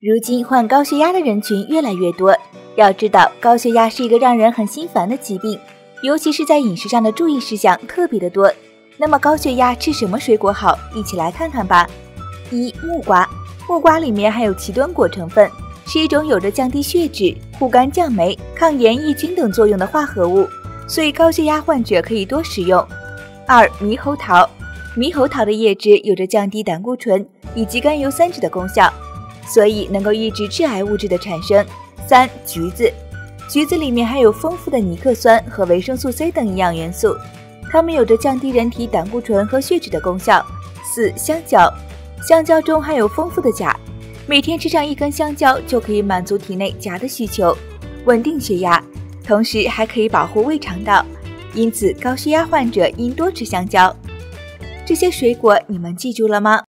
如今患高血压的人群越来越多，要知道高血压是一个让人很心烦的疾病，尤其是在饮食上的注意事项特别的多。那么高血压吃什么水果好？一起来看看吧。1. 木瓜。木瓜里面含有奇端果成分，是一种有着降低血脂、护肝降酶、抗炎抑菌等作用的化合物，所以高血压患者可以多食用。2. 猕猴桃。猕猴桃的叶汁有着降低胆固醇以及甘油三酯的功效，所以能够抑制致癌物质的产生。3. 橘子。橘子里面含有丰富的尼克酸和维生素 C 等营养元素，它们有着降低人体胆固醇和血脂的功效。4. 香蕉。香蕉中含有丰富的钾，每天吃上1根香蕉就可以满足体内钾的需求，稳定血压，同时还可以保护胃肠道，因此高血压患者应多吃香蕉。这些水果你们记住了吗？